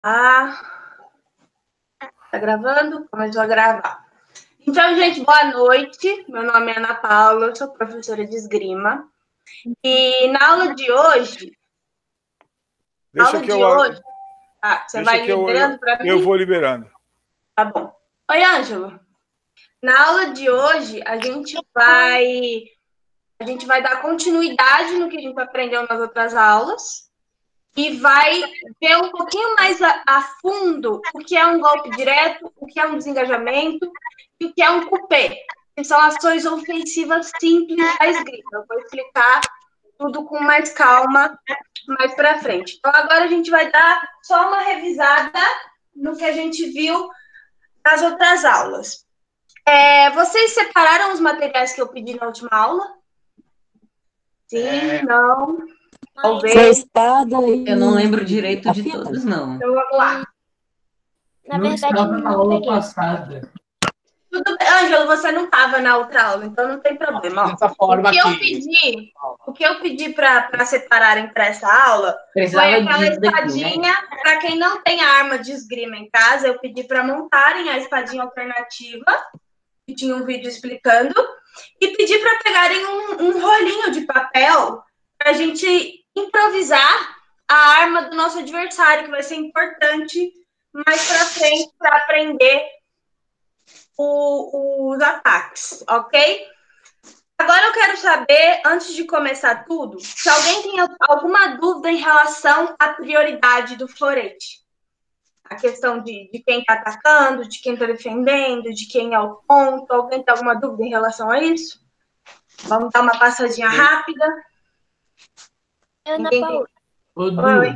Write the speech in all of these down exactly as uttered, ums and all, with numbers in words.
Ah, tá gravando? Começou a gravar. Então, gente, boa noite. Meu nome é Ana Paula, eu sou professora de esgrima. E na aula de hoje... Deixa aula que de eu... hoje... Ah, você Deixa vai que eu, liberando eu, para mim? eu vou liberando. Tá bom. Oi, Ângelo. Na aula de hoje, a gente vai... A gente vai dar continuidade no que a gente aprendeu nas outras aulas e vai ver um pouquinho mais a, a fundo o que é um golpe direto, o que é um desengajamento e o que é um coupé, que são ações ofensivas simples da esgrima. Eu vou explicar tudo com mais calma mais para frente. Então, agora a gente vai dar só uma revisada no que a gente viu nas outras aulas. É, vocês separaram os materiais que eu pedi na última aula? Sim, é... não, talvez. Foi a espada e... Eu não lembro direito de fita? todos, não. Então, vamos lá. Na não verdade, estava na aula peguei. passada. Tudo bem, Ângelo, você não estava na outra aula, então não tem problema. Dessa forma o que eu pedi, o que eu pedi para separarem para essa aula Precisava foi aquela de espadinha. Né? Para quem não tem arma de esgrima em casa, eu pedi para montarem a espadinha alternativa, que tinha um vídeo explicando, e pedi para pegarem um, um rolinho de papel para a gente improvisar a arma do nosso adversário, que vai ser importante mais para frente para aprender o, os ataques, ok? Agora eu quero saber, antes de começar tudo, se alguém tem alguma dúvida em relação à prioridade do florete. A questão de, de quem está atacando, de quem está defendendo, de quem é o ponto. Alguém tem alguma dúvida em relação a isso? Vamos dar uma passadinha rápida. Ana Paula. Oi.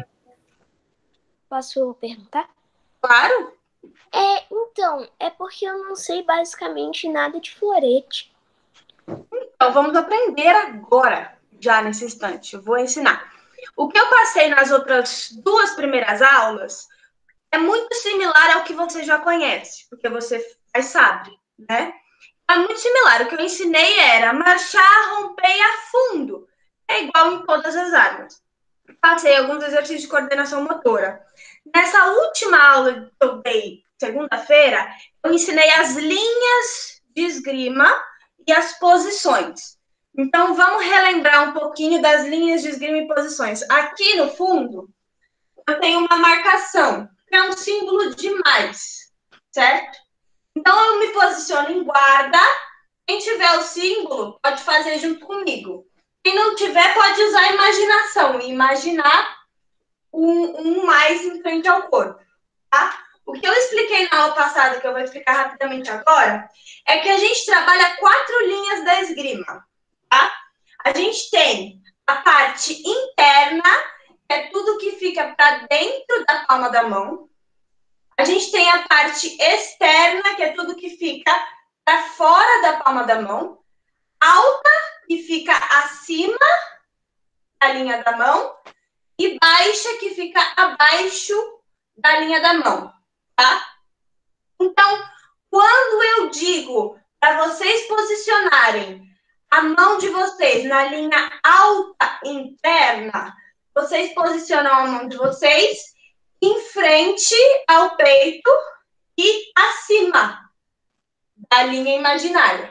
Posso perguntar? Claro. É, então, é porque eu não sei basicamente nada de florete. Então, vamos aprender agora, já nesse instante. Eu vou ensinar. O que eu passei nas outras duas primeiras aulas é muito similar ao que você já conhece, porque você faz sabre, né? É muito similar. O que eu ensinei era marchar, romper e a fundo. É igual em todas as armas. Passei alguns exercícios de coordenação motora. Nessa última aula que eu dei, segunda-feira, eu ensinei as linhas de esgrima e as posições. Então, vamos relembrar um pouquinho das linhas de esgrima e posições. Aqui no fundo, eu tenho uma marcação, que é um símbolo de mais, certo? Então, eu me posiciono em guarda. Quem tiver o símbolo, pode fazer junto comigo. Quem não tiver, pode usar a imaginação e imaginar um, um mais em frente ao corpo, tá? O que eu expliquei na aula passada, que eu vou explicar rapidamente agora, é que a gente trabalha quatro linhas da esgrima, tá? A gente tem a parte interna, que é tudo que fica para dentro da palma da mão. A gente tem a parte externa, que é tudo que fica para fora da palma da mão. Alta, que fica acima da linha da mão. E baixa, que fica abaixo da linha da mão, tá? Então, quando eu digo para vocês posicionarem a mão de vocês na linha alta interna, vocês posicionam a mão de vocês em frente ao peito e acima da linha imaginária,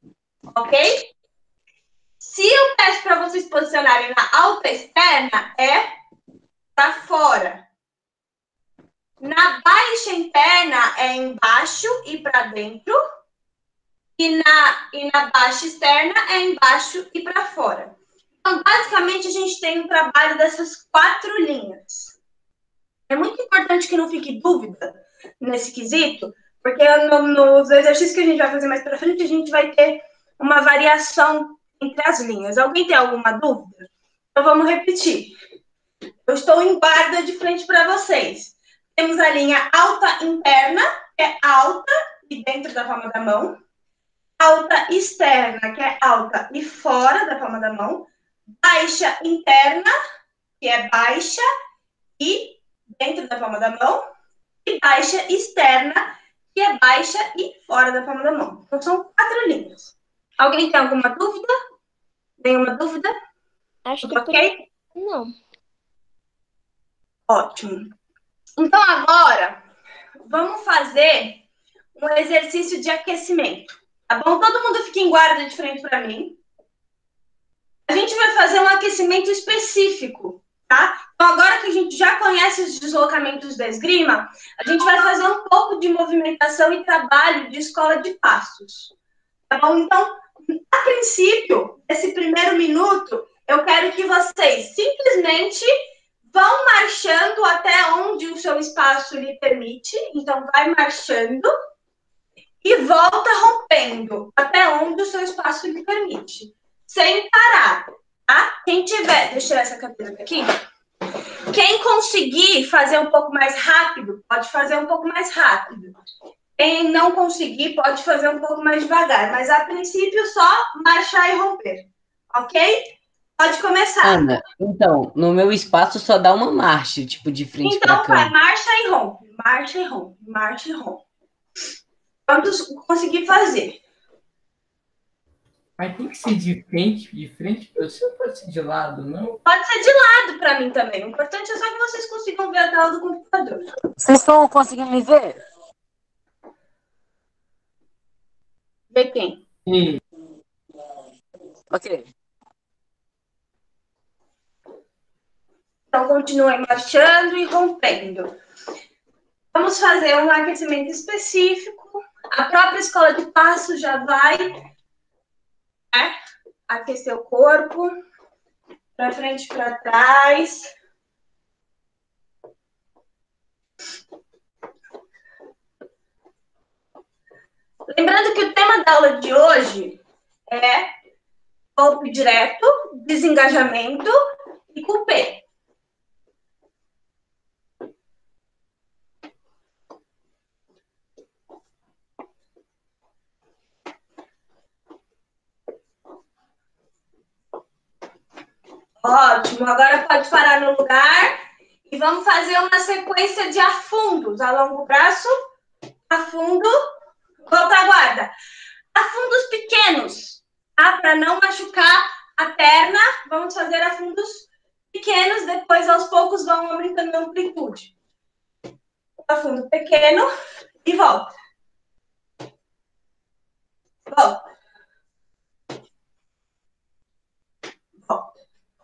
ok? Se eu peço para vocês posicionarem na alta externa, é para fora. Na baixa interna é embaixo e para dentro. E na, e na baixa externa é embaixo e para fora. Então, basicamente, a gente tem um trabalho dessas quatro linhas. É muito importante que não fique dúvida nesse quesito, porque no, nos exercícios que a gente vai fazer mais para frente, a gente vai ter uma variação entre as linhas. Alguém tem alguma dúvida? Então, vamos repetir. Eu estou em guarda de frente para vocês. Temos a linha alta interna, que é alta e dentro da palma da mão. Alta externa, que é alta e fora da palma da mão. Baixa interna, que é baixa e dentro da palma da mão. E baixa externa, que é baixa e fora da palma da mão. Então, são quatro linhas. Alguém tem alguma dúvida? Nenhuma dúvida? Acho que ok? Por... Não. Ótimo. Então, agora, vamos fazer um exercício de aquecimento, tá bom? Todo mundo fica em guarda de frente para mim. A gente vai fazer um aquecimento específico, tá? Então, agora que a gente já conhece os deslocamentos da esgrima, a gente vai fazer um pouco de movimentação e trabalho de escola de passos, tá bom? Então, a princípio, esse primeiro minuto, eu quero que vocês simplesmente vão marchando até onde o seu espaço lhe permite. Então, vai marchando e volta rompendo até onde o seu espaço lhe permite. Sem parar, tá? Quem tiver... Deixa eu tirar essa cadeira daqui. Quem conseguir fazer um pouco mais rápido, pode fazer um pouco mais rápido. Quem não conseguir, pode fazer um pouco mais devagar. Mas, a princípio, só marchar e romper. Ok? Pode começar. Ana, então, no meu espaço só dá uma marcha, tipo, de frente pra Então, vai, cá. marcha e rompe. Marcha e rompe. Marcha e rompe. Quantos conseguir fazer? Mas tem que ser de frente, de frente. Você não pode ser de lado, não? Pode ser de lado para mim também. O importante é só que vocês consigam ver a tela do computador. Vocês estão conseguindo me ver? Ver quem? E Ok. Então, continuem marchando e rompendo. Vamos fazer um aquecimento específico. A própria escola de passo já vai, né, aquecer o corpo. Para frente e para trás. Lembrando que o tema da aula de hoje é golpe direto, desengajamento e coupé. Ótimo, agora pode parar no lugar e vamos fazer uma sequência de afundos. Alonga o braço, afundo, volta a guarda. Afundos pequenos, tá? Para não machucar a perna, vamos fazer afundos pequenos, depois aos poucos vão aumentando a amplitude. Afundo pequeno e volta. Volta. Volta.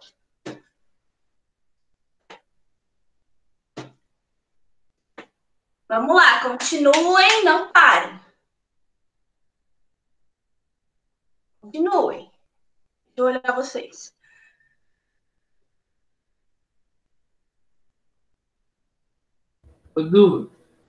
Vamos lá, continuem, não parem. Continuem. Deixa eu olhar vocês. o Du,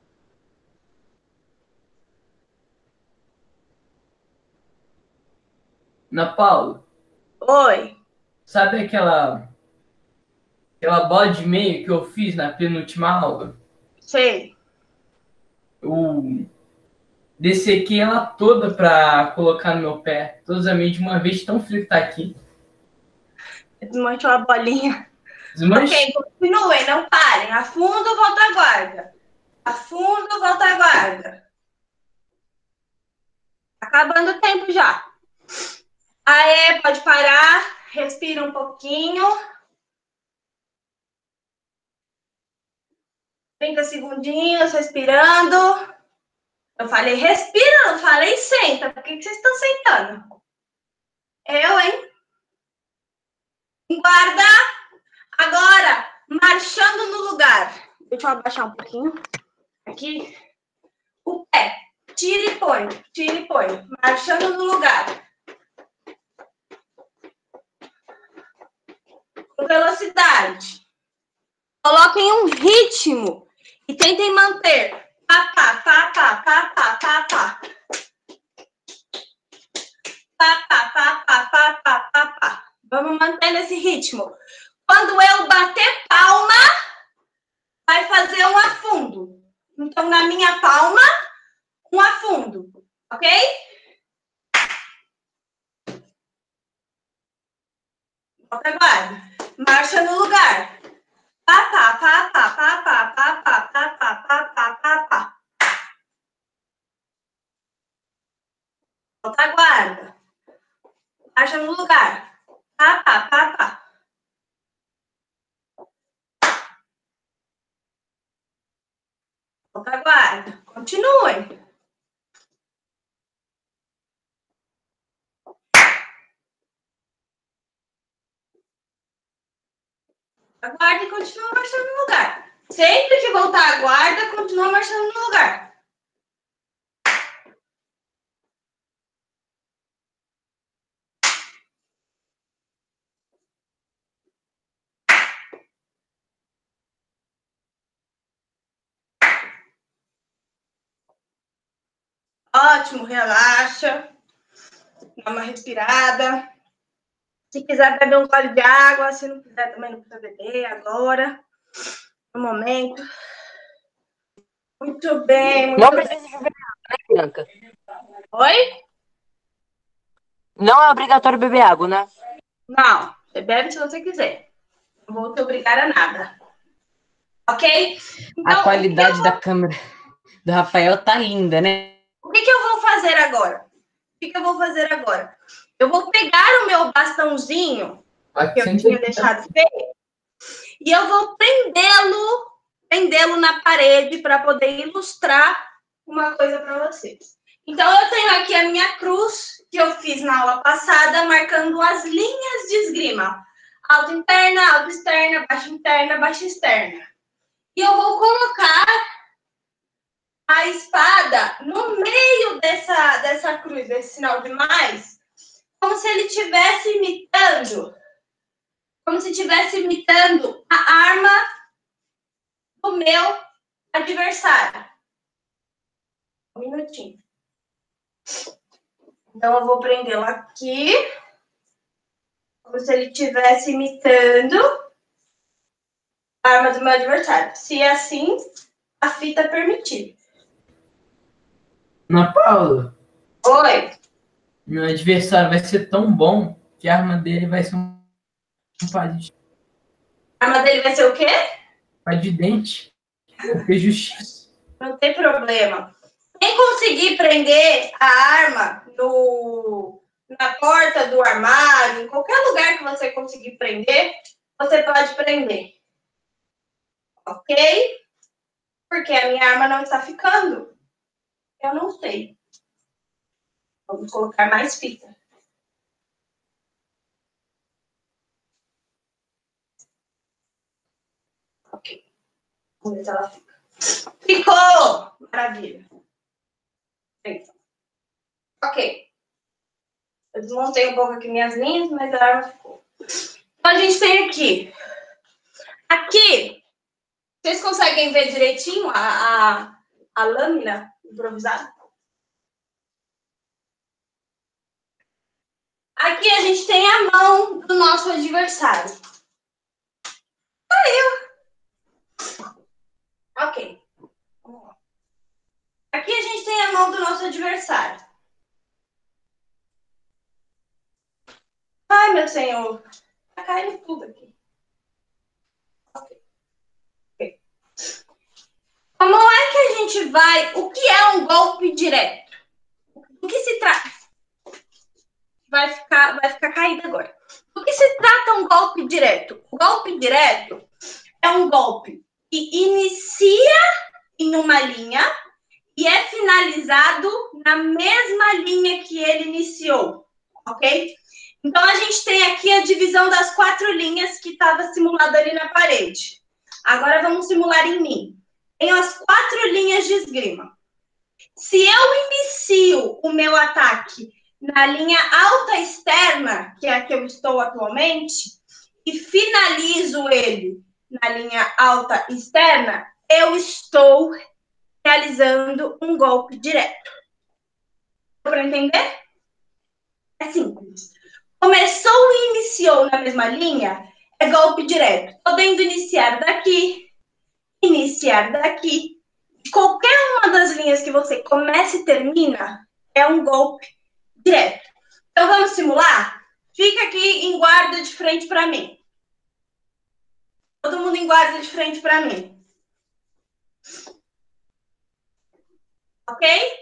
Ana Paula, Oi. sabe aquela, aquela bola de meio que eu fiz na penúltima aula? Sei. Eu dessequei ela toda pra colocar no meu pé. Todos amigos de uma vez, tão frio que tá aqui. Desmanchou a bolinha. Desmanchei. Ok, continuem, não parem. Afundo, volta a guarda. Afundo, volta a guarda. Acabando o tempo já. Aê, pode parar. Respira um pouquinho. trinta segundinhos, respirando. Eu falei respira, não falei senta. Por que que vocês estão sentando? Eu, hein? Guarda. Agora, marchando no lugar. Deixa eu abaixar um pouquinho. Aqui. O pé. Tira e põe. Tira e põe. Marchando no lugar. Com velocidade. Coloquem um ritmo. E tentem manter. Pá, pá, pá, pá, pá, pá, pá, pá. Pá, pá, pá, pá, pá, pá, pá, pá. Vamos mantendo esse ritmo. Quando eu bater palma, vai fazer um afundo. Então, na minha palma, um afundo. Ok? Volta a guarda. Marcha no lugar. Pá, pá, pá, pá, pá, pá, pá, pá, pá, pá, pá, pá, pá, pá. Volta a guarda. Marcha no lugar. Pá, pá, pá, pá. Alta guarda. Continue. Aguarda e continua marchando no lugar. Sempre que voltar a guarda, continua marchando no lugar. Ótimo, relaxa. Dá uma respirada. Se quiser beber um gole de água, se não quiser também não precisa beber agora. No momento. Muito bem, muito Não bem. precisa de beber água, né, Bianca? Oi? Não é obrigatório beber água, né? Não, você bebe se você quiser. Não vou te obrigar a nada. Ok? Então, A qualidade o que eu da vou, câmera do Rafael tá linda, né? o que que eu vou fazer agora? O que que eu vou fazer agora? Eu vou pegar o meu bastãozinho que eu tinha deixado feio e eu vou prendê-lo, prendê-lo na parede para poder ilustrar uma coisa para vocês. Então, eu tenho aqui a minha cruz que eu fiz na aula passada, marcando as linhas de esgrima. Alta interna, alta externa, baixa interna, baixa externa. E eu vou colocar a espada no meio dessa, dessa cruz, desse sinal de mais, como se ele estivesse imitando, como se estivesse imitando a arma do meu adversário. Um minutinho. Então, eu vou prendê-lo aqui, como se ele estivesse imitando a arma do meu adversário. Se assim, a fita permitir. Ana Paula, Oi. meu adversário vai ser tão bom que a arma dele vai ser um palito A arma dele vai ser o quê? de dente. Porque justiça. Não tem problema. Quem conseguir prender a arma no, na porta do armário, em qualquer lugar que você conseguir prender, você pode prender. Ok? Porque a minha arma não está ficando. Eu não sei. Vamos colocar mais fita. Ok. Vamos ver se ela fica. Ficou! Maravilha. Ok. Eu desmontei um pouco aqui minhas linhas, mas a arma ficou. Então, a gente tem aqui. Aqui, vocês conseguem ver direitinho a, a, a lâmina improvisada? Aqui a gente tem a mão do nosso adversário. Saiu. Ok. Aqui a gente tem a mão do nosso adversário. Ai, meu senhor. Tá caindo tudo aqui. Ok. Ok. Como é que a gente vai... O que é um golpe direto? Do que se trata? Vai ficar, vai ficar caído agora. Do que se trata um golpe direto? O golpe direto é um golpe que inicia em uma linha e é finalizado na mesma linha que ele iniciou, ok? Então, a gente tem aqui a divisão das quatro linhas que estava simulada ali na parede. Agora, vamos simular em mim. Tenho as quatro linhas de esgrima. Se eu inicio o meu ataque na linha alta externa, que é a que eu estou atualmente, e finalizo ele na linha alta externa, eu estou realizando um golpe direto. Deu para entender? É simples. Começou e iniciou na mesma linha, é golpe direto. Podendo iniciar daqui, iniciar daqui. Qualquer uma das linhas que você começa e termina é um golpe direto. Então, vamos simular? Fica aqui em guarda de frente para mim. Todo mundo em guarda de frente para mim. Ok?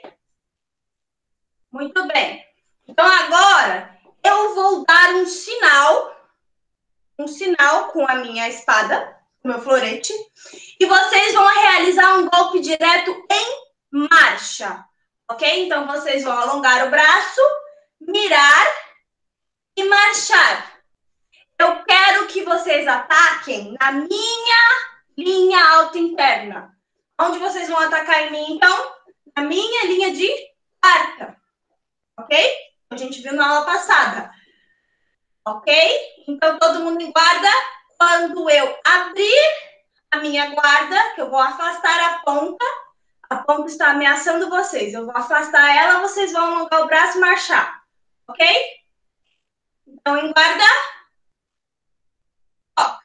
Muito bem. Então, agora, eu vou dar um sinal, um sinal com a minha espada, o meu florete, e vocês vão realizar um golpe direto em marcha, ok? Então, vocês vão alongar o braço, mirar e marchar. Eu quero que vocês ataquem na minha linha alta interna. Onde vocês vão atacar em mim, então? Na minha linha de quarta, ok? A gente viu na aula passada, ok? Então, todo mundo em guarda. Quando eu abrir a minha guarda, que eu vou afastar a ponta, a ponta está ameaçando vocês. Eu vou afastar ela, vocês vão alongar o braço e marchar. Ok? Então, em guarda. Ó.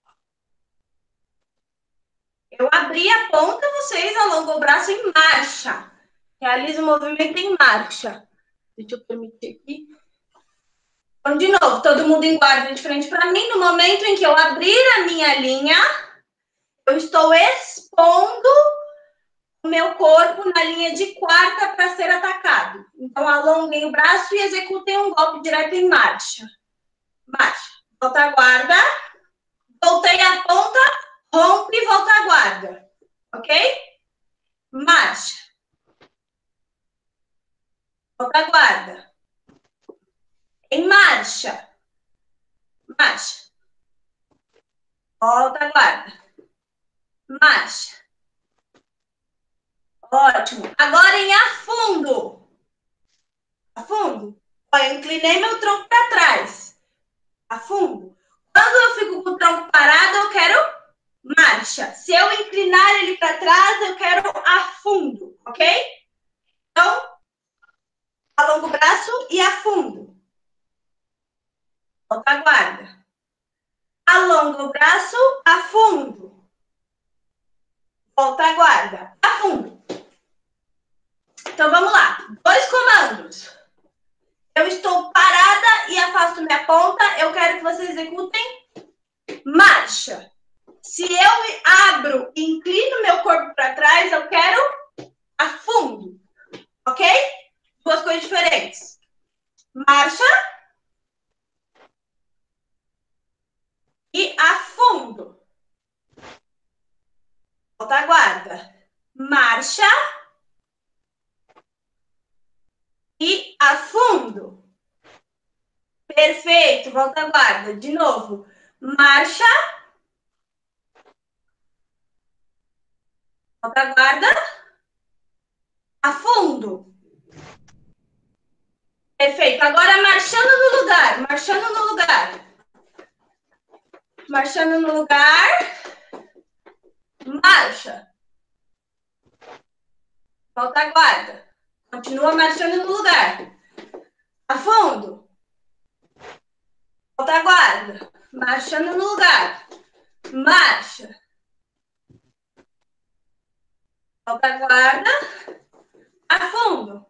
Eu abri a ponta, vocês alongam o braço em marcha. Realiza o movimento em marcha. Deixa eu permitir aqui. Então, de novo, todo mundo em guarda de frente para mim. No momento em que eu abrir a minha linha, eu estou expondo o meu corpo na linha de quarta para ser atacado. Então, alonguem o braço e executem um golpe direto em marcha. Marcha. Volta a guarda. Voltei a ponta, rompe e volta a guarda. Ok? Marcha. Volta a guarda. Em marcha. Marcha. Volta a guarda. Marcha. Ótimo. Agora em afundo. Afundo. Olha, eu inclinei meu tronco para trás. Afundo. Quando eu fico com o tronco parado, eu quero marcha. Se eu inclinar ele para trás, eu quero afundo. Ok? Então, alongo o braço e afundo. Volta a guarda. Alonga o braço, afundo. Volta a guarda. Afundo. Então, vamos lá. Dois comandos. Eu estou parada e afasto minha ponta. Eu quero que vocês executem marcha. Se eu abro e inclino meu corpo para trás, eu quero afundo. Ok? Duas coisas diferentes. Marcha. E afundo. Volta a guarda. Marcha. E afundo. Perfeito. Volta a guarda. De novo. Marcha. Volta a guarda. Afundo. Perfeito. Agora marchando no lugar. Marchando no lugar. Marchando no lugar. Marcha. Volta a guarda. Continua marchando no lugar. Afundo. Volta a guarda. Marchando no lugar. Marcha. Volta a guarda. Afundo.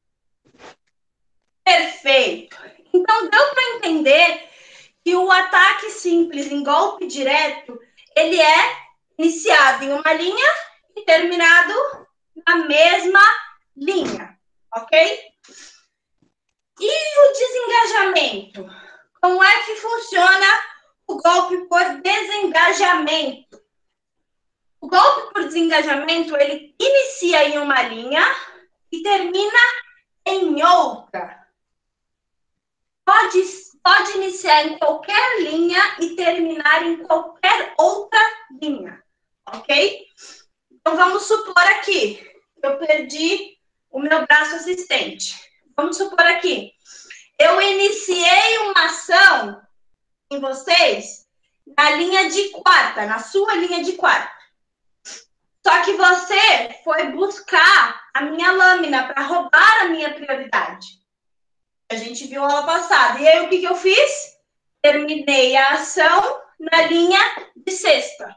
Perfeito. Então, deu para entender que o ataque simples em golpe direto, ele é iniciado em uma linha e terminado na mesma linha, ok? E o desengajamento? Como é que funciona o golpe por desengajamento? O golpe por desengajamento, ele inicia em uma linha e termina em outra. Pode, pode iniciar em qualquer linha e terminar em qualquer outra linha, ok? Então, vamos supor aqui, eu perdi o meu braço assistente. Vamos supor aqui, eu iniciei uma ação em vocês na linha de quarta, na sua linha de quarta. Só que você foi buscar a minha lâmina para roubar a minha prioridade. A gente viu a aula passada. E aí, o que, que eu fiz? Terminei a ação na linha de sexta.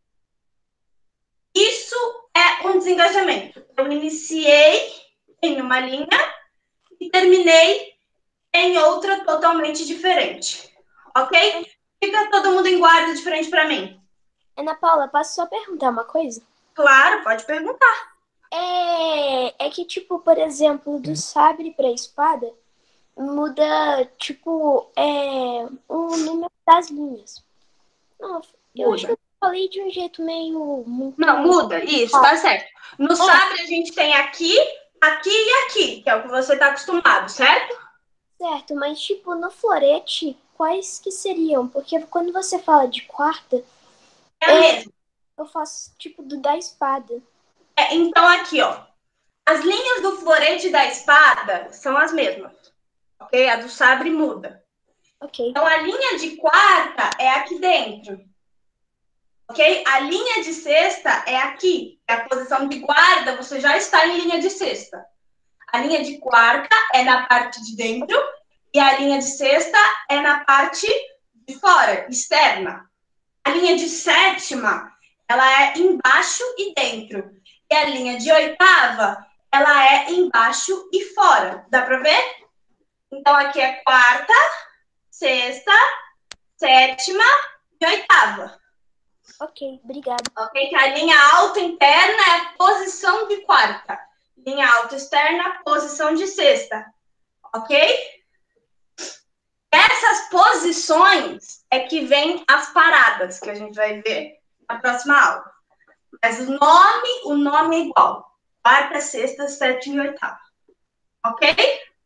Isso é um desengajamento. Eu iniciei em uma linha e terminei em outra totalmente diferente. Ok? Fica todo mundo em guarda de frente para mim. Ana Paula, posso só perguntar uma coisa? Claro, pode perguntar. É, é que, tipo, por exemplo, do sabre pra espada, muda, tipo, é, o número das linhas. Não, eu acho que eu falei de um jeito meio... muito- Não, muda. Isso, tá certo. No sabre a gente tem aqui, aqui e aqui, que é o que você tá acostumado, certo? Certo, mas tipo, no florete, quais que seriam? Porque quando você fala de quarta, É a mesma. eu faço tipo do da espada. É, então aqui, ó. As linhas do florete e da espada são as mesmas, ok? A do sabre muda. Ok. Então a linha de quarta é aqui dentro, ok? A linha de sexta é aqui. É a posição de guarda, você já está em linha de sexta. A linha de quarta é na parte de dentro e a linha de sexta é na parte de fora, externa. A linha de sétima, ela é embaixo e dentro. E a linha de oitava, ela é embaixo e fora. Dá para ver? Então, aqui é quarta, sexta, sétima e oitava. Ok, obrigada. Ok? Que a linha alta interna é a posição de quarta. Linha alta externa, posição de sexta. Ok? Essas posições é que vem as paradas, que a gente vai ver na próxima aula. Mas o nome, o nome é igual. Quarta, sexta, sétima e oitava. Ok?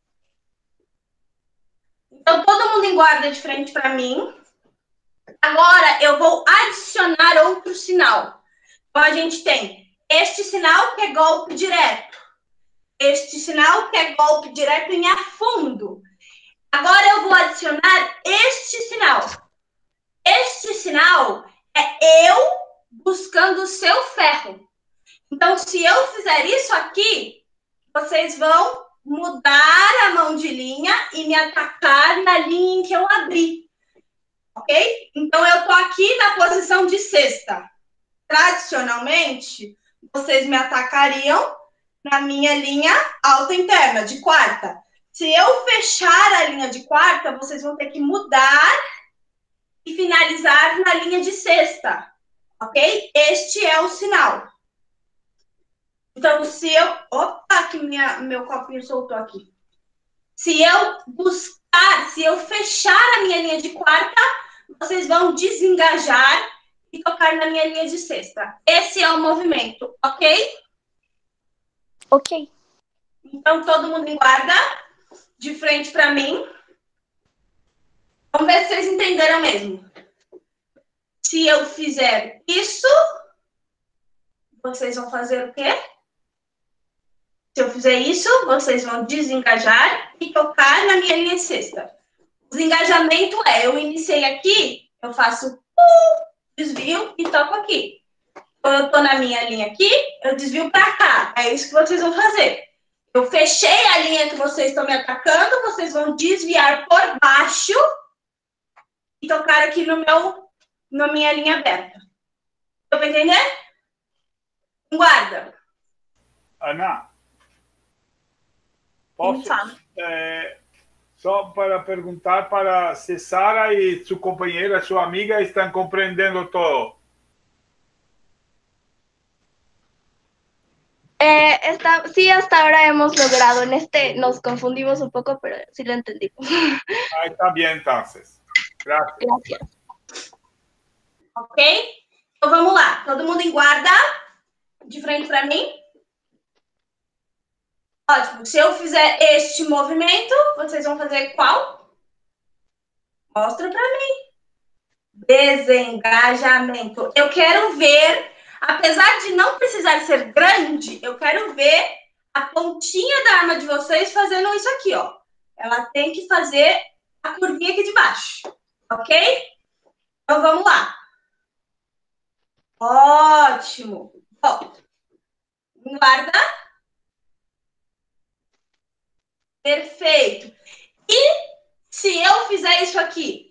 Então, todo mundo em guarda de frente para mim. Agora, eu vou adicionar outro sinal. Então, a gente tem este sinal que é golpe direto. Este sinal que é golpe direto em afundo. Agora, eu vou adicionar este sinal. Este sinal é eu buscando o seu ferro. Então, se eu fizer isso aqui, vocês vão mudar a mão de linha e me atacar na linha em que eu abri. Ok? Então, eu estou aqui na posição de sexta. Tradicionalmente, vocês me atacariam na minha linha alta interna, de quarta. Se eu fechar a linha de quarta, vocês vão ter que mudar e finalizar na linha de sexta. Ok? Este é o sinal. Então, se eu... Opa, que minha, meu copinho soltou aqui. Se eu buscar, se eu fechar a minha linha de quarta, vocês vão desengajar e tocar na minha linha de sexta. Esse é o movimento, ok? Ok. Então, todo mundo em guarda, de frente para mim. Vamos ver se vocês entenderam mesmo. Se eu fizer isso, vocês vão fazer o quê? Se eu fizer isso, vocês vão desengajar e tocar na minha linha de sexta. O desengajamento é, eu iniciei aqui, eu faço uh, desvio e toco aqui. Então, eu tô na minha linha aqui, eu desvio para cá. É isso que vocês vão fazer. Eu fechei a linha que vocês estão me atacando, vocês vão desviar por baixo e tocar aqui no meu, na minha linha aberta. Deu para entender? Guarda. Ana, posso, eh, só para perguntar para se Sara e sua companheira, sua amiga, estão compreendendo todo. Eh, está, sí, hasta ahora hemos logrado. En este nos confundimos un poco, pero sí lo entendimos. Ah, está bien, entonces. Gracias. Gracias. Ok? Então vamos lá. Todo mundo em guarda, de frente para mim. Ótimo. Se eu fizer este movimento, vocês vão fazer qual? Mostra para mim. Desengajamento. Eu quero ver, apesar de não precisar ser grande, eu quero ver a pontinha da arma de vocês fazendo isso aqui, ó. Ela tem que fazer a curvinha aqui de baixo, ok? Então vamos lá. Ótimo. Volta. Guarda. Perfeito. E se eu fizer isso aqui?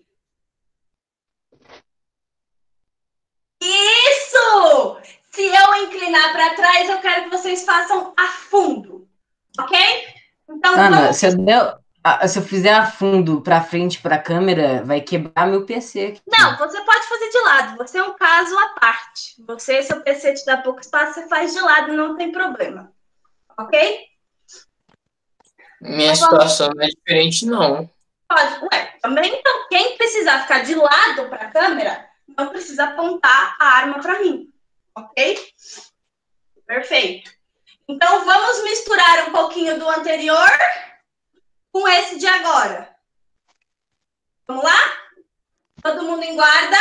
Isso! Se eu inclinar para trás, eu quero que vocês façam a fundo, ok? Então, Ana, vamos... se eu, der, a- se eu fizer a fundo pra frente pra câmera, vai quebrar meu P C aqui. Não, você pode fazer de lado. Você é um caso à parte. Você, seu P C te dá pouco espaço, você faz de lado, não tem problema. Ok? Minha Então, vamos- situação não é diferente, não. Pode. Ué, também então, quem precisar ficar de lado para a câmera, não precisa apontar a arma para mim, ok? Perfeito. Então, vamos misturar um pouquinho do anterior com esse de agora. Vamos lá? Todo mundo em guarda?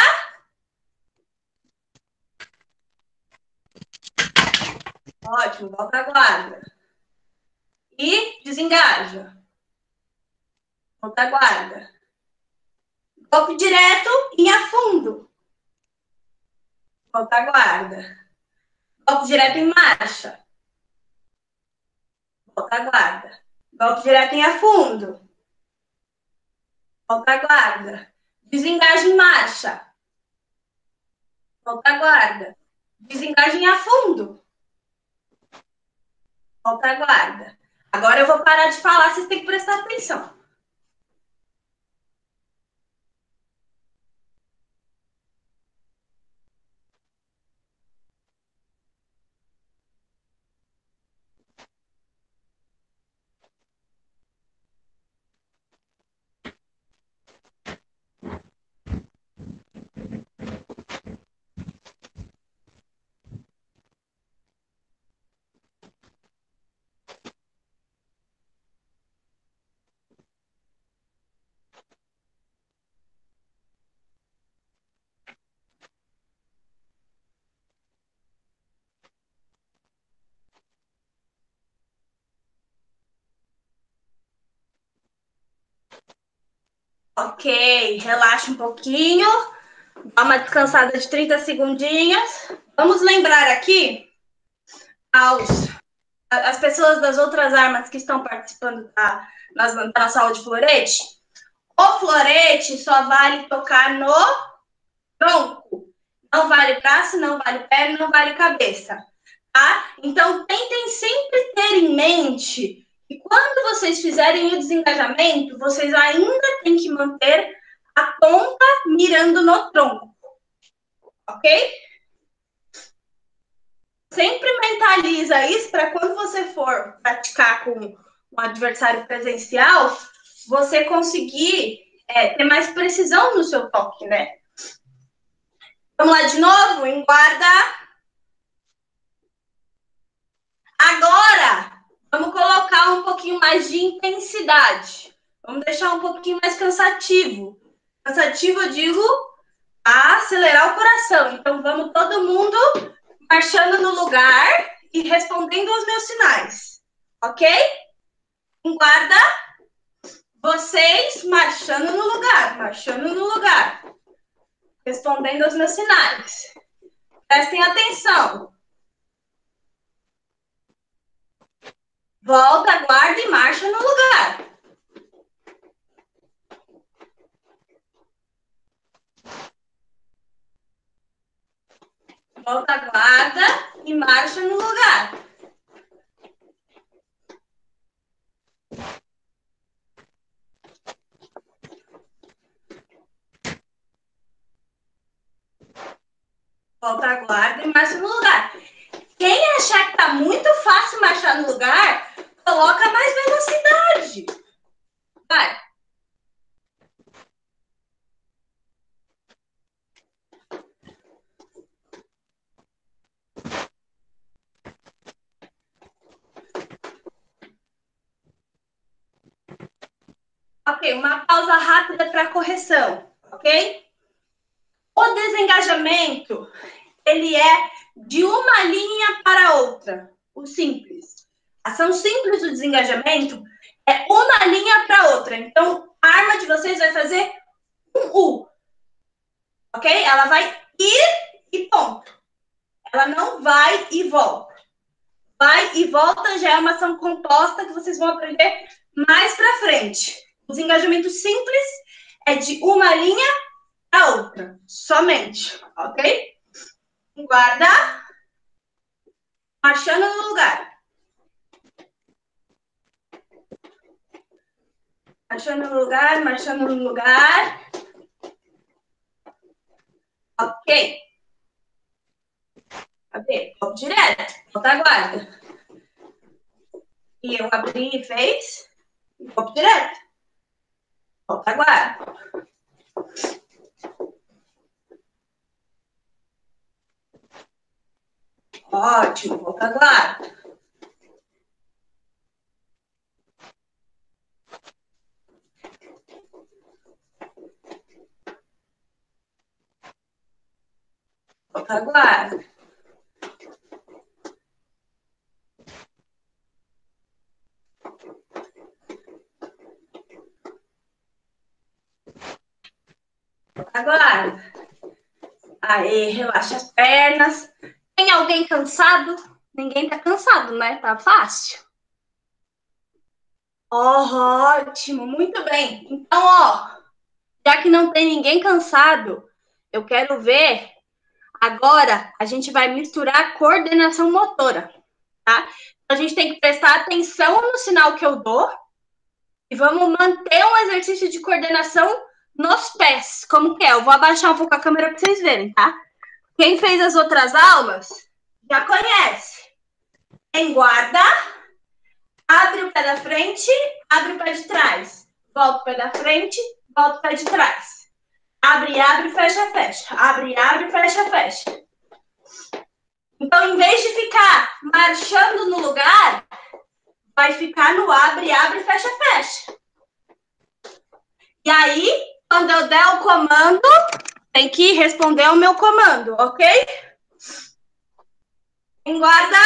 Ótimo, volta a guarda. E desengaja. Volta a guarda. Golpe direto e afundo. Volta a guarda. Golpe direto em marcha. Volta a guarda. Golpe direto em afundo. Volta a guarda. Desengaja em marcha. Volta a guarda. Desengaja em afundo. Volta a guarda. Agora eu vou parar de falar, vocês têm que prestar atenção. Ok, relaxa um pouquinho. Dá uma descansada de trinta segundinhos. Vamos lembrar aqui aos, as pessoas das outras armas que estão participando da, da nossa aula de florete. O florete só vale tocar no tronco. Não vale braço, não vale perna, não vale cabeça. Tá? Então, tentem sempre ter em mente que quando vocês fizerem o desengajamento, vocês ainda têm que manter a ponta mirando no tronco. Ok? Sempre mentaliza isso para quando você for praticar com um adversário presencial, você conseguir é, ter mais precisão no seu toque, né? Vamos lá de novo, em guarda. Agora, vamos colocar um pouquinho mais de intensidade. Vamos deixar um pouquinho mais cansativo. Cansativo, eu digo, a acelerar o coração. Então, vamos todo mundo marchando no lugar e respondendo aos meus sinais. Ok? Em guarda, vocês marchando no lugar, marchando no lugar. Respondendo aos meus sinais. Prestem atenção. Volta, guarda e marcha no lugar. Volta, guarda e marcha no lugar. Volta, guarda e marcha no lugar. Quem achar que tá muito fácil marchar no lugar, coloca mais velocidade. Vai. Ok, uma pausa rápida para correção, ok? O desengajamento, ele é de uma linha para outra, o simples. A ação simples do desengajamento é uma linha para outra. Então, a arma de vocês vai fazer um U, ok? Ela vai ir e ponto. Ela não vai e volta. Vai e volta já é uma ação composta que vocês vão aprender mais para frente. O desengajamento simples é de uma linha para outra, somente, ok? Guarda. Marchando no lugar. Marchando no lugar, marchando no lugar. Ok. Ok, golpe direto. Volta a guarda. E eu abri e fez. Golpe direto. Volta a guarda. Ótimo, volta guarda. Volta guarda. Volta guarda. Aí, relaxa as pernas. Tem alguém cansado? Ninguém tá cansado, né? Tá fácil. Oh, ótimo, muito bem. Então, ó, já que não tem ninguém cansado, eu quero ver. Agora, a gente vai misturar coordenação motora, tá? A gente tem que prestar atenção no sinal que eu dou e vamos manter um exercício de coordenação nos pés. Como que é? Eu vou abaixar um pouco a câmera para vocês verem, tá? Quem fez as outras aulas já conhece. Em guarda, abre o pé da frente, abre o pé de trás. Volta o pé da frente, volta o pé de trás. Abre, abre, fecha, fecha. Abre, abre, fecha, fecha. Então, em vez de ficar marchando no lugar, vai ficar no abre, abre, fecha, fecha. E aí, quando eu der o comando, tem que responder ao meu comando, ok? Em guarda.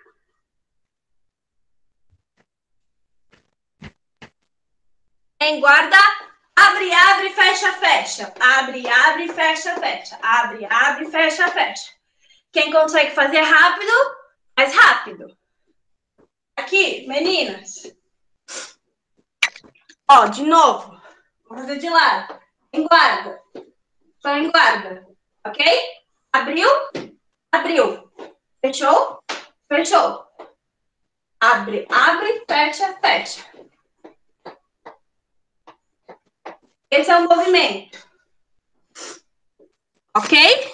Em guarda. Abre, abre, fecha, fecha. Abre, abre, fecha, fecha. Abre, abre, fecha, fecha. Quem consegue fazer rápido, faz rápido. Aqui, meninas. Ó, de novo. Vou fazer de lado. Em guarda. Só em guarda. Ok? Abriu, abriu. Fechou, fechou. Abre, abre, fecha, fecha. Esse é o movimento. Ok?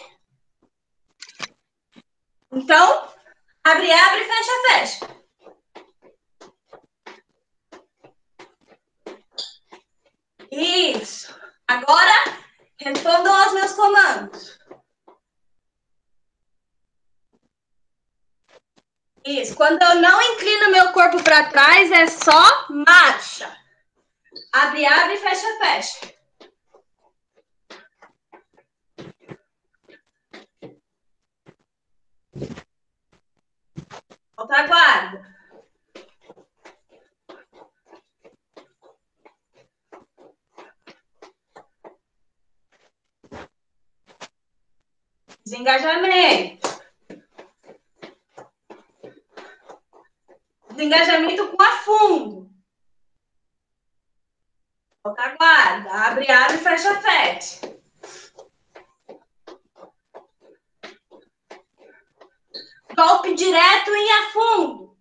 Então, abre, abre, fecha, fecha. Isso. Agora, respondam aos meus comandos. Isso. Quando eu não inclino meu corpo para trás, é só marcha. Abre, abre, fecha, fecha. Volta a guarda. Desengajamento. Desengajamento com afundo. Volta a guarda. Abre, abre, fecha, fecha. Golpe direto em afundo.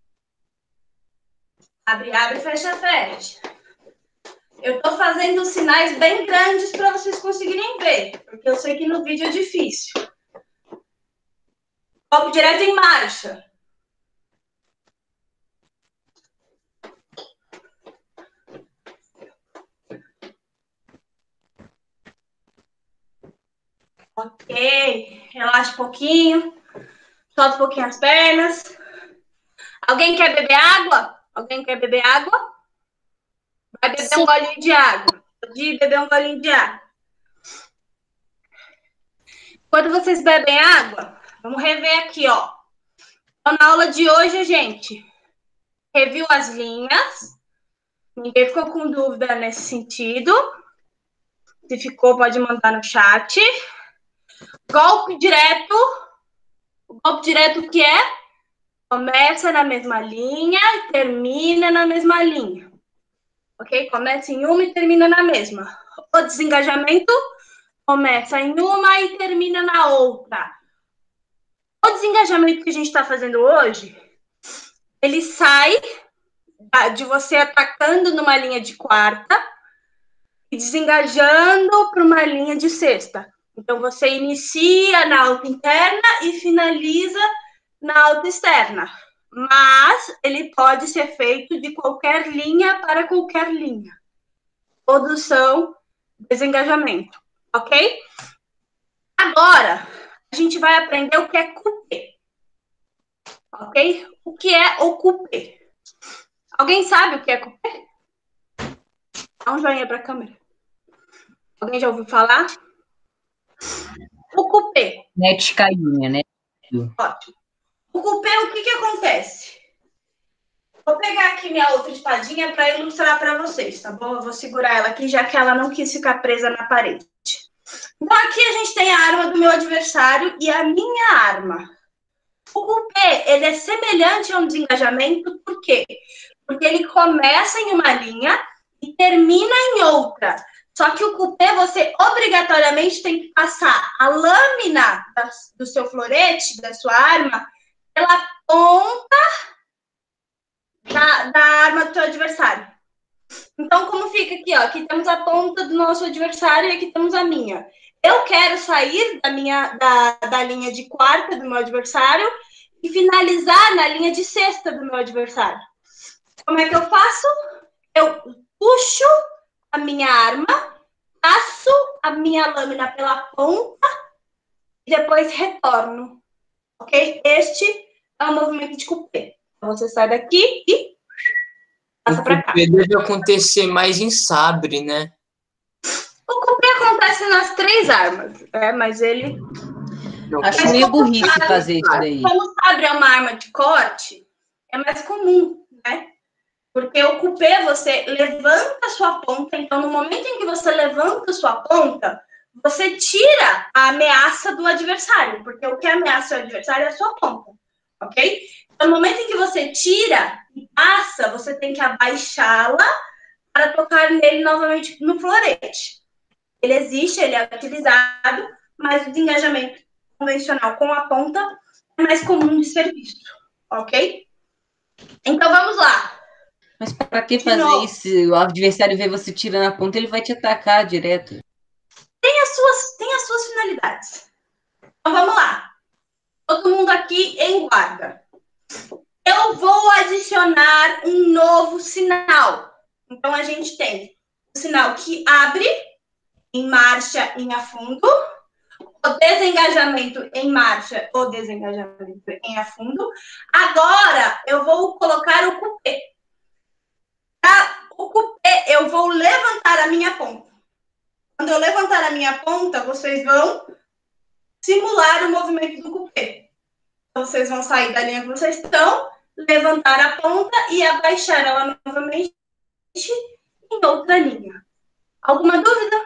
Abre, abre, fecha, fecha. Eu tô fazendo sinais bem grandes para vocês conseguirem ver, porque eu sei que no vídeo é difícil. Golpe direto em marcha. Ok. Relaxa um pouquinho. Solta um pouquinho as pernas. Alguém quer beber água? Alguém quer beber água? Vai beber Sim. um golinho de água. Pode beber um golinho de água. Quando vocês bebem água, vamos rever aqui, ó. Então, na aula de hoje, gente, reviu as linhas. Ninguém ficou com dúvida nesse sentido. Se ficou, pode mandar no chat. Golpe direto. O golpe direto que é? Começa na mesma linha e termina na mesma linha. Ok? Começa em uma e termina na mesma. O desengajamento começa em uma e termina na outra. O desengajamento que a gente está fazendo hoje, ele sai de você atacando numa linha de quarta e desengajando para uma linha de sexta. Então, você inicia na alta interna e finaliza na alta externa. Mas ele pode ser feito de qualquer linha para qualquer linha. Todos são desengajamento, ok? Agora, a gente vai aprender o que é coupé. Ok? O que é o coupé? Alguém sabe o que é coupé? Dá um joinha para a câmera. Alguém já ouviu falar? O coupé. Net caiu, né? Ótimo. O coupé, o que que acontece? Vou pegar aqui minha outra espadinha para ilustrar para vocês, tá bom? Eu vou segurar ela aqui, já que ela não quis ficar presa na parede. Então, aqui a gente tem a arma do meu adversário e a minha arma. O coupé, ele é semelhante a um desengajamento, por quê? Porque ele começa em uma linha e termina em outra. Só que o coupé, você obrigatoriamente tem que passar a lâmina do seu florete, da sua arma, pela ponta da, da arma do seu adversário. Então, como fica aqui, ó? Aqui temos a ponta do nosso adversário e aqui temos a minha. Eu quero sair da, minha, da, da linha de quarta do meu adversário e finalizar na linha de sexta do meu adversário. Como é que eu faço? Eu puxo a minha arma, passo a minha lâmina pela ponta e depois retorno. Ok? Este é o movimento de coupé. Então, você sai daqui e passa para cá. Deve acontecer mais em sabre, né? O coupé acontece nas três armas, é, mas ele... Não, Acho meio burrice sabe, fazer isso daí. Como sabre é uma arma de corte, é mais comum, né? Porque o coupé, você levanta a sua ponta, então no momento em que você levanta a sua ponta, você tira a ameaça do adversário, porque o que ameaça o adversário é a sua ponta, ok? Então, no momento em que você tira e passa, você tem que abaixá-la para tocar nele novamente no florete. Ele existe, ele é utilizado, mas o desengajamento convencional com a ponta é mais comum de ser visto, ok? Então, vamos lá. Mas pra que De fazer novo. isso? Se o adversário vê você tirando a ponta, ele vai te atacar direto. Tem as suas, tem as suas finalidades. Então, vamos lá. Todo mundo aqui em guarda. Eu vou adicionar um novo sinal. Então, a gente tem o sinal que abre, em marcha, em afundo, o desengajamento em marcha, o desengajamento em afundo. Agora, eu vou colocar o coupé. Para o coupé, eu vou levantar a minha ponta. Quando eu levantar a minha ponta, vocês vão simular o movimento do coupé. Então, vocês vão sair da linha que vocês estão, levantar a ponta e abaixar ela novamente em outra linha. Alguma dúvida?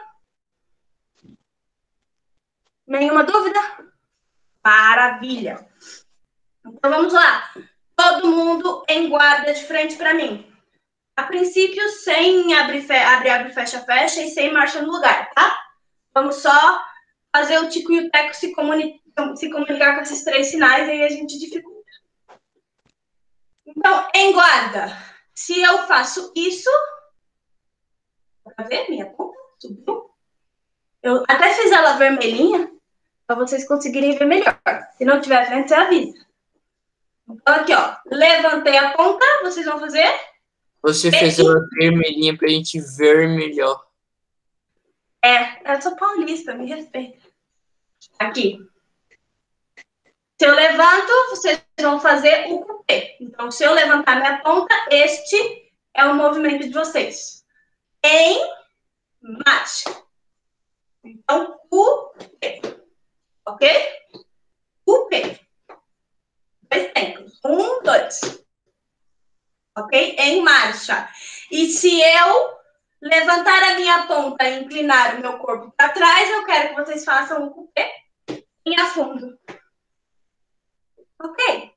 Nenhuma dúvida? Maravilha! Então, vamos lá. Todo mundo em guarda de frente para mim. A princípio, sem abrir, fe abre, abre, fecha, fecha e sem marcha no lugar, tá? Vamos só fazer o Tico e o Teco se, comuni se comunicar com esses três sinais e aí a gente dificulta. Então, em guarda, se eu faço isso, pra ver, minha ponta subiu. Eu até fiz ela vermelhinha, para vocês conseguirem ver melhor. Se não tiver vendo, você avisa. Então, aqui, ó, levantei a ponta, vocês vão fazer... Você fez ela vermelhinha pra gente ver melhor. É, eu sou paulista, me respeita. Aqui. Se eu levanto, vocês vão fazer o coupé. Então, se eu levantar minha ponta, este é o movimento de vocês. Em marcha. Então, coupé. Ok? Coupé. Dois tempos. Um, dois. Ok? Em marcha. E se eu levantar a minha ponta e inclinar o meu corpo para trás, eu quero que vocês façam o coupé em afundo. Ok?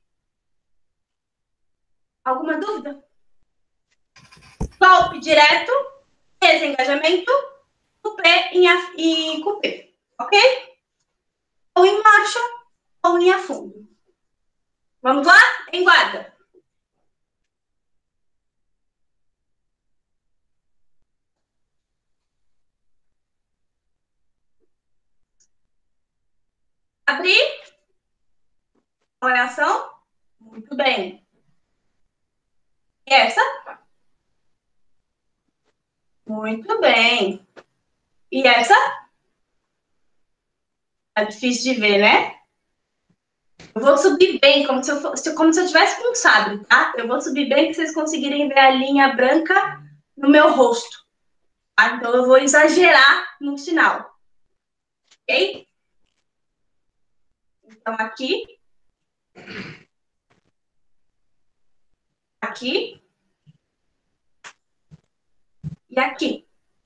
Alguma dúvida? Golpe direto, desengajamento, coupé e coupé. Ok? Ou em marcha, ou em afundo. Vamos lá? Em guarda. Abrir. Qual é a ação? Muito bem. E essa? Muito bem. E essa? Tá difícil de ver, né? Eu vou subir bem, como se eu, fosse, como se eu tivesse com um sabre, tá? Eu vou subir bem para vocês conseguirem ver a linha branca no meu rosto. Tá? Então, eu vou exagerar no sinal. Ok? Então, aqui. Aqui. E aqui.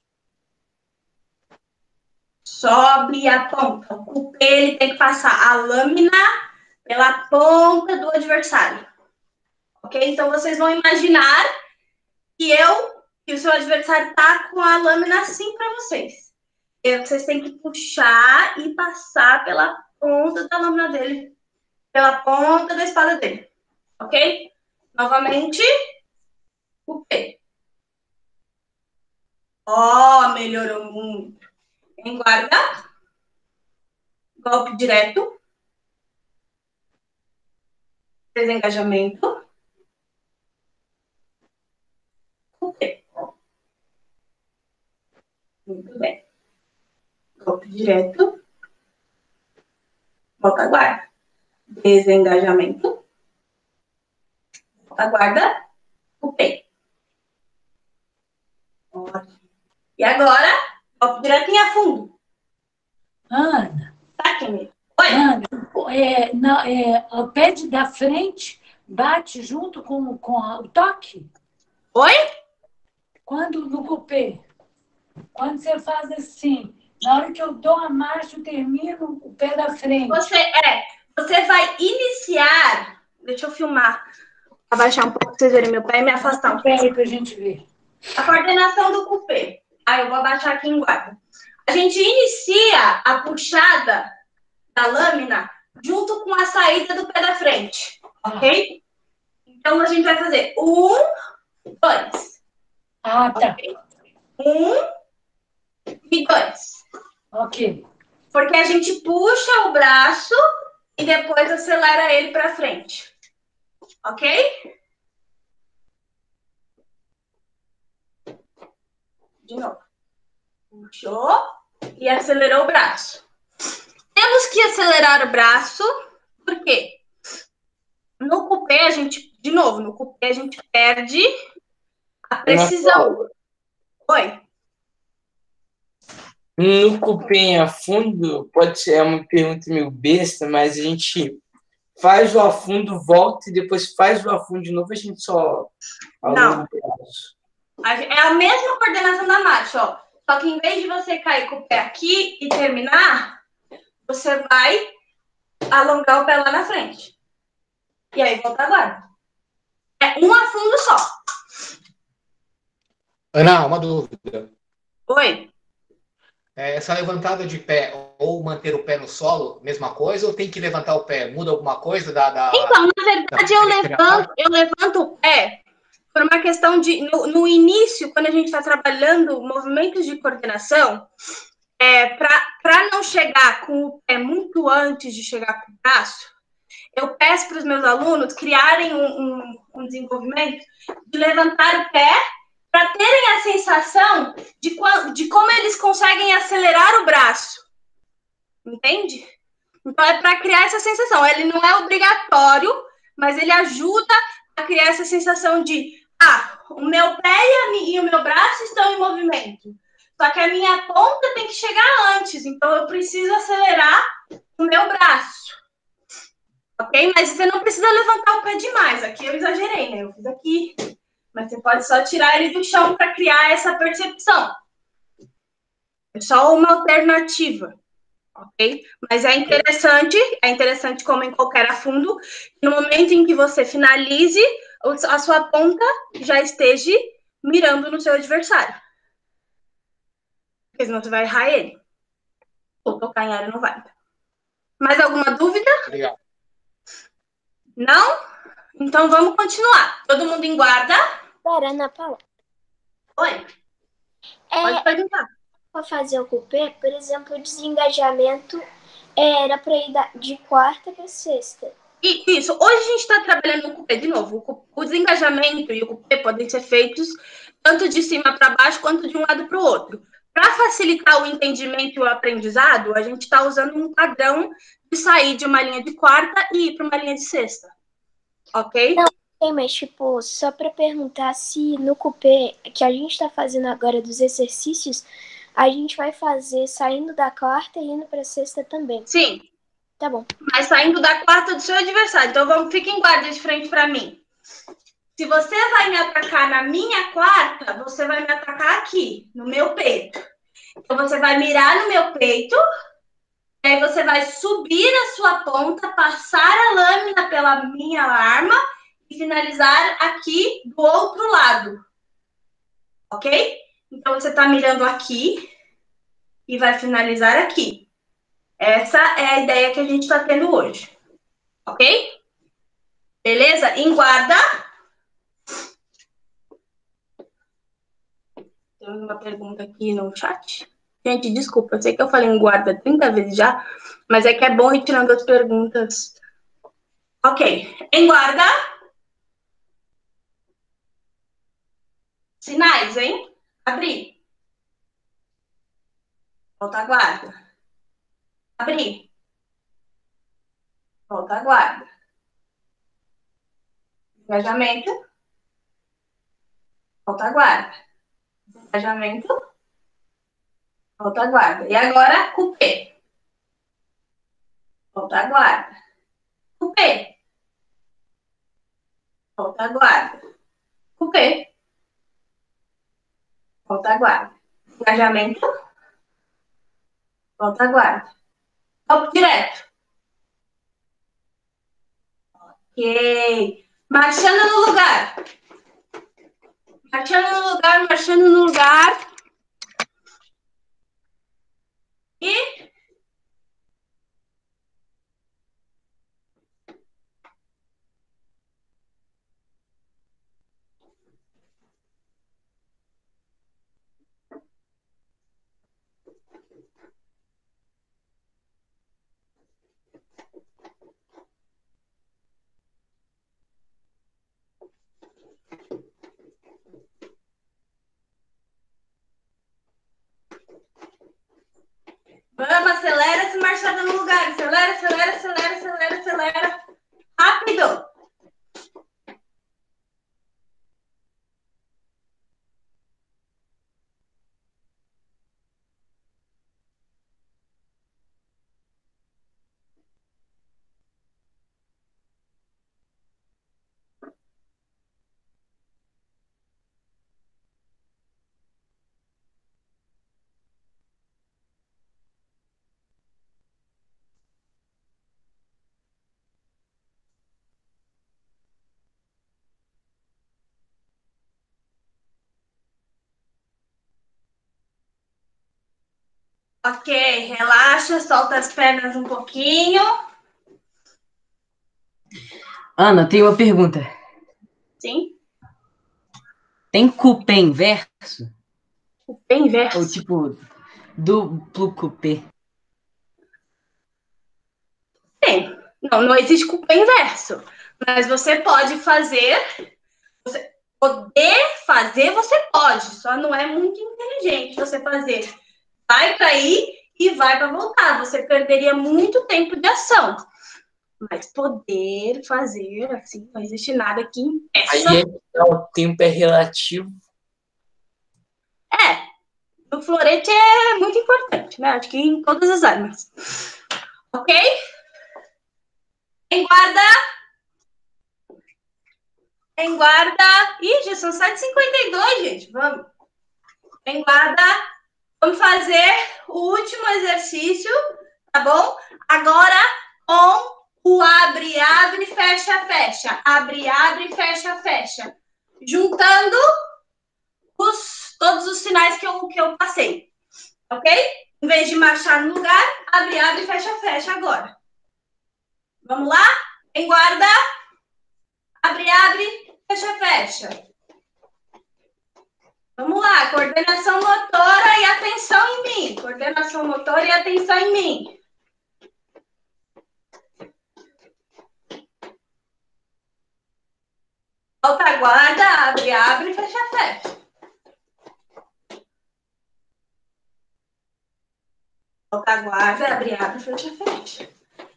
Sobe a ponta. O cupê, ele tem que passar a lâmina pela ponta do adversário. Ok? Então, vocês vão imaginar que eu, que o seu adversário tá com a lâmina assim para vocês. E vocês têm que puxar e passar pela ponta da lâmina dele, pela ponta da espada dele. Ok? Novamente, cupê. Ó, oh, melhorou muito. Em guarda. Golpe direto. Desengajamento. Cupê. Muito bem. Golpe direto. Volta a guarda. Desengajamento. Volta a guarda. Cupê. Ótimo. E agora, golpe direto em afundo. Ana, Tá, Camila? Oi? Ana, é, não, é, o pé de da frente bate junto com, com a- o toque? Oi? Quando no cupê, quando você faz assim, na hora que eu dou a marcha, eu termino o pé da frente. Você, é, você vai iniciar... Deixa eu filmar. Abaixar um pouco pra vocês verem meu pé e me afastar um pouco. Pé aí pra gente ver. A coordenação do cupê. Aí eu vou abaixar aqui em guarda. A gente inicia a puxada da lâmina junto com a saída do pé da frente. Ok? Então a gente vai fazer um, dois. Ah, tá. Okay? Um e dois. Ok. Porque a gente puxa o braço e depois acelera ele para frente. Ok? De novo. Puxou e acelerou o braço. Temos que acelerar o braço, por quê? No cupê, a gente, de novo, no cupê a gente perde a precisão. Oi? No cupê em afundo, pode ser uma pergunta meio besta, mas a gente faz o afundo, volta e depois faz o afundo de novo, a gente só... Não. É a mesma coordenação da marcha, ó. Só que em vez de você cair com o pé aqui e terminar, você vai alongar o pé lá na frente. E aí volta agora. É um afundo só. Ana, uma dúvida. Oi? É, essa levantada de pé ou manter o pé no solo, mesma coisa? Ou tem que levantar o pé? Muda alguma coisa da... da então, na verdade, da... eu, levanto, eu levanto o pé por uma questão de... No, no início, quando a gente está trabalhando movimentos de coordenação, é, para não chegar com o pé muito antes de chegar com o braço, eu peço para os meus alunos criarem um, um, um desenvolvimento de levantar o pé para terem a sensação de, de como eles conseguem acelerar o braço. Entende? Então, é para criar essa sensação. Ele não é obrigatório, mas ele ajuda a criar essa sensação de ah, o meu pé e, a, e o meu braço estão em movimento. Só que a minha ponta tem que chegar antes. Então, eu preciso acelerar o meu braço. Ok? Mas você não precisa levantar o pé demais. Aqui eu exagerei, né? Eu fiz aqui. Mas você pode só tirar ele do chão para criar essa percepção. É só uma alternativa. Ok? Mas é interessante, é interessante como em qualquer afundo, no momento em que você finalize, a sua ponta já esteja mirando no seu adversário. Porque senão você vai errar ele. Ou tocar em área não vai. Mais alguma dúvida? Obrigado. Não? Então vamos continuar. Todo mundo em guarda? Pera, Ana Paula. Oi? É, Pode perguntar. para fazer o cupê, por exemplo, o desengajamento era para ir de quarta para sexta. Isso. Hoje a gente está trabalhando no cupê de novo. O desengajamento e o cupê podem ser feitos tanto de cima para baixo quanto de um lado para o outro. para facilitar o entendimento e o aprendizado, a gente está usando um padrão de sair de uma linha de quarta e ir para uma linha de sexta. Ok? Não, ok, mas tipo, só para perguntar se no cupê que a gente está fazendo agora dos exercícios, a gente vai fazer saindo da quarta e indo para sexta também. Sim. Tá bom. Mas saindo da quarta do seu adversário. Então, vamos, fica em guarda de frente para mim. Se você vai me atacar na minha quarta, você vai me atacar aqui, no meu peito. Então, você vai mirar no meu peito, e aí você vai subir a sua ponta, passar a lâmina pela minha arma e finalizar aqui do outro lado. Ok? Então, você está mirando aqui e vai finalizar aqui. Essa é a ideia que a gente está tendo hoje. Ok? Beleza? Em guarda. Tem uma pergunta aqui no chat. Gente, desculpa, eu sei que eu falei em guarda trinta vezes já, mas é que é bom ir tirando as perguntas. Ok. Em guarda. Sinais, hein? Abrir. Volta a guarda. Abrir. Volta a guarda. Engajamento. Volta a guarda. Engajamento. Volta a guarda. E agora, cupê. Volta a guarda. Cupê. Volta a guarda. Cupê. Volta a guarda. Engajamento. Volta a guarda. Golpe direto. Ok. Marchando no lugar. Marchando no lugar, marchando no lugar. E... Vamos, acelera essa marchada no lugar. Acelera, acelera, acelera, acelera, acelera. Rápido. Ok, relaxa, solta as pernas um pouquinho. Ana, tem uma pergunta. Sim. Tem cupê inverso? Cupê inverso? Ou tipo, duplo cupê? Tem. Não, não existe cupê inverso. Mas você pode fazer... Você poder fazer, você pode. Só não é muito inteligente você fazer. Vai para ir e vai para voltar. Você perderia muito tempo de ação. Mas poder fazer, assim, não existe nada que impeça. Aí o tempo é relativo. É, no florete é muito importante, né? Acho que em todas as armas. Ok? Em guarda. Em guarda. Ih, já são sete e cinquenta e dois, gente. Vamos. Em guarda. Vamos fazer o último exercício, tá bom? Agora com o abre, abre, fecha, fecha. Abre, abre, fecha, fecha. Juntando os, todos os sinais que eu, que eu passei. Ok? Em vez de marchar no lugar, abre, abre, fecha, fecha agora. Vamos lá? Em guarda. Abre, abre, fecha, fecha. Vamos lá, coordenação motora e atenção em mim. Coordenação motora e atenção em mim. Volta a guarda, abre, abre, fecha, fecha. Volta a guarda, abre, abre, fecha, fecha.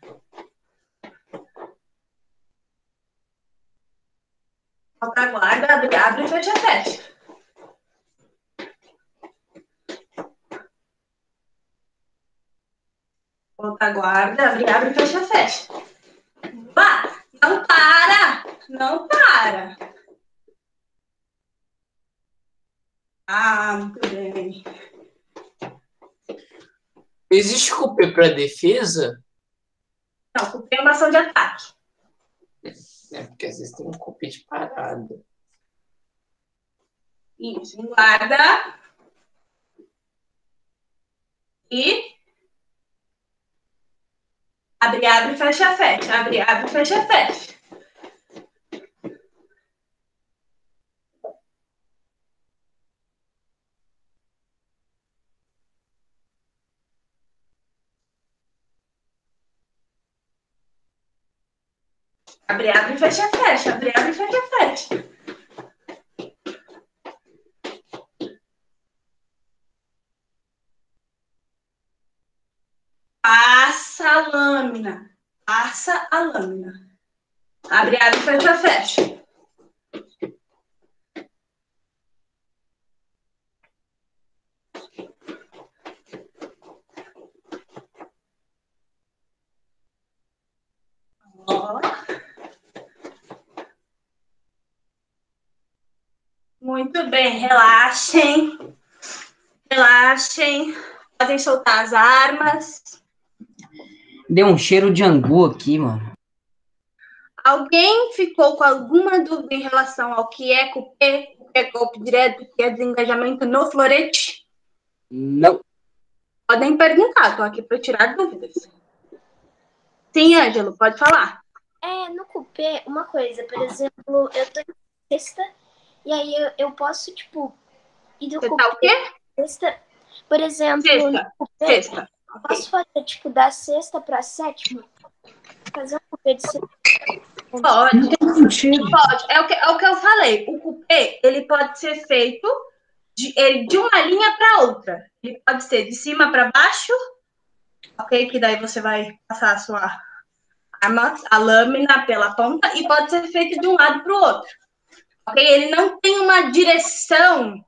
Volta a guarda, abre, abre, fecha, fecha. Volta a guarda, abre, abre, fecha, fecha. Vá, não para, não para. Ah, muito bem. Existe cupê para defesa? Não, cupê é uma ação de ataque. É, porque às vezes tem um cupê de parada. Isso, guarda. E abre, abre, fecha, fecha. Abre, abre, fecha, fecha. Abre, abre, fecha, fecha. Abre, abre, fecha, fecha. Passa a lâmina. Passa a lâmina. Abre, abre, fecha, fecha. Ó. Muito bem, relaxem. Relaxem. Podem soltar as armas. Deu um cheiro de angu aqui, mano. Alguém ficou com alguma dúvida em relação ao que é cupê, o que é golpe direto, o que é desengajamento no florete? Não. Podem perguntar, estou aqui para tirar dúvidas. Sim, Ângelo, pode falar. É, no cupê, uma coisa, por exemplo, eu tô em sexta, e aí eu, eu posso, tipo, ir do Você cupê... tá o quê? Sexta, por exemplo, Sexta. no cupê, Sexta. eu posso fazer, tipo, da sexta pra sétima? Fazer um cupê de sexta? Pode. Não tem sentido. Pode. É o que, é o que eu falei. O cupê, ele pode ser feito de, ele, de uma linha para outra. Ele pode ser de cima para baixo, ok? Que daí você vai passar a sua arma, a lâmina pela ponta, e pode ser feito de um lado para o outro. Ok? Ele não tem uma direção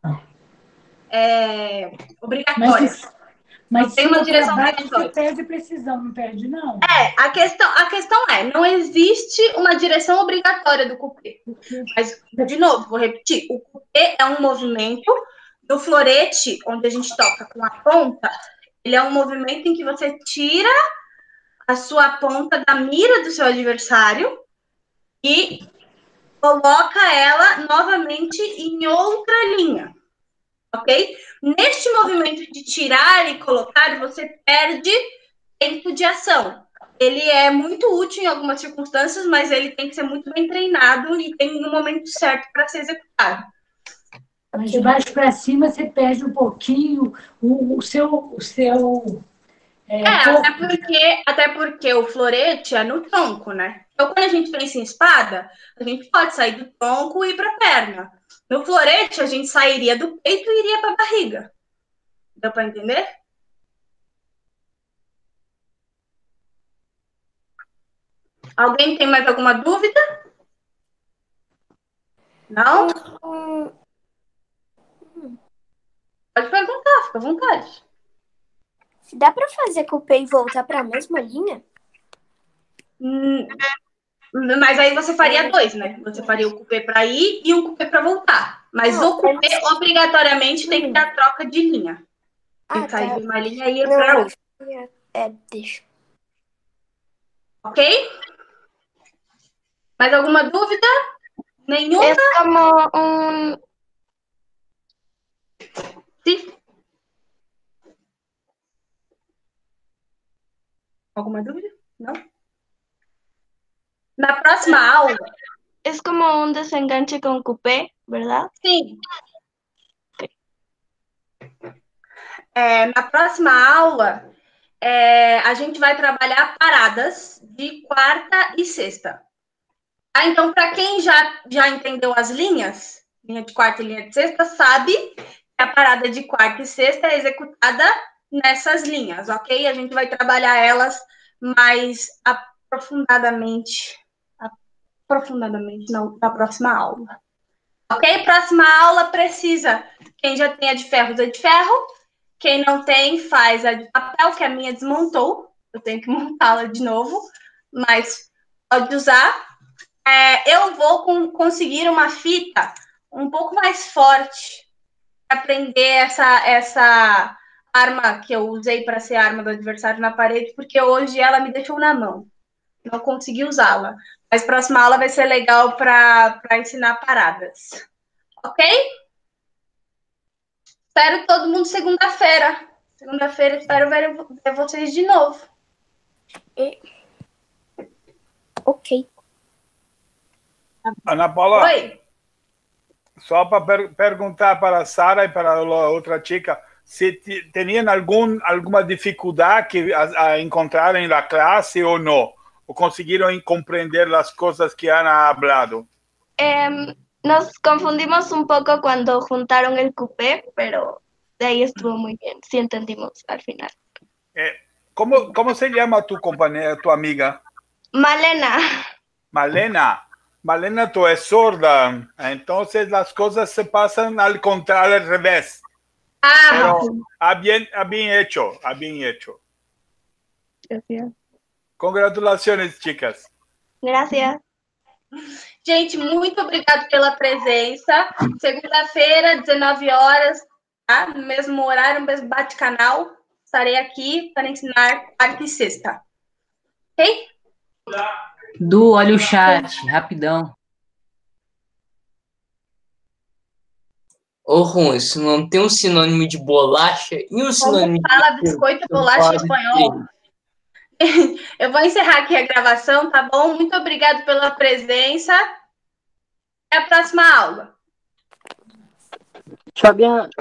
é, obrigatória. Mas, mas Não tem se uma for direção pra baixo, obrigatória. você perde precisão, não perde, não? É, a questão, a questão é, não existe uma direção obrigatória do cupê. Mas, de novo, vou repetir, o cupê é um movimento, no florete, onde a gente toca com a ponta, ele é um movimento em que você tira a sua ponta da mira do seu adversário e coloca ela novamente em outra linha, ok? Neste movimento de tirar e colocar, você perde tempo de ação. Ele é muito útil em algumas circunstâncias, mas ele tem que ser muito bem treinado e tem um momento certo para ser executado. Mas de baixo para cima você perde um pouquinho o, o seu... O seu é, É, até porque, até porque o florete é no tronco, né? Então, quando a gente pensa em espada, a gente pode sair do tronco e ir para a perna. No florete, a gente sairia do peito e iria para a barriga. Deu para entender? Alguém tem mais alguma dúvida? Não? Pode perguntar, fica à vontade. Dá pra fazer cupê e voltar pra mesma linha? Hum, mas aí você faria dois, né? Você faria o cupê para ir e um cupê para voltar. Mas Não, o cupê, mas- obrigatoriamente, tem que dar troca de linha. Tem Ah, que sair tá. de uma linha e ir Não, para não. outra. É, deixa. Ok? Mais alguma dúvida? Nenhuma? Es como un... Sim. Alguma dúvida? Não? Na próxima aula, Es como un desenganche con cupé, ¿verdad? sim. É, na próxima aula, é, a gente vai trabalhar paradas de quarta e sexta. Ah, então, para quem já, já entendeu as linhas, linha de quarta e linha de sexta, sabe que a parada de quarta e sexta é executada nessas linhas, ok? A gente vai trabalhar elas mais aprofundadamente, aprofundadamente não, na próxima aula. Ok? Próxima aula precisa, quem já tem a de ferro, usa de ferro. Quem não tem, faz a de papel, que a minha desmontou. Eu tenho que montá-la de novo, mas pode usar. É, eu vou com, conseguir uma fita um pouco mais forte para prender essa, essa arma que eu usei para ser arma do adversário na parede, porque hoje ela me deixou na mão. Não consegui usá-la. Mas próxima aula vai ser legal para ensinar paradas. Ok? Espero todo mundo segunda-feira. Segunda-feira espero ver, ver vocês de novo. E... Ok. Ana Paula, Oi. só para per perguntar para a Sara e para a outra chica, se tinham algum, alguma dificuldade a, a encontrarem na classe ou não? Ou conseguiram compreender as coisas que Ana ha falado? Eh, nos confundimos un poco cuando juntaron el cupé, pero de ahí estuvo muy bien. Sí entendimos al final. Eh, ¿cómo, ¿Cómo se llama tu compañera, tu amiga? Malena. Malena. Malena, tú es sorda, entonces las cosas se pasan al contrario, al revés. Ah, Pero ha bien, ha bien hecho, ha bien hecho. Gracias. Congratulações, chicas. Gracias. Gente, muito obrigado pela presença. Segunda-feira, dezenove horas, tá? No mesmo horário, no mesmo bate-canal. Estarei aqui para ensinar quarta e sexta. Ok? Du, olha o chat, rapidão. Ô, Ron, isso não tem um sinônimo de bolacha e um Como sinônimo fala de... biscoito, bolacha em espanhol? Eu vou encerrar aqui a gravação, tá bom? Muito obrigado pela presença. Até a próxima aula. Fabiana,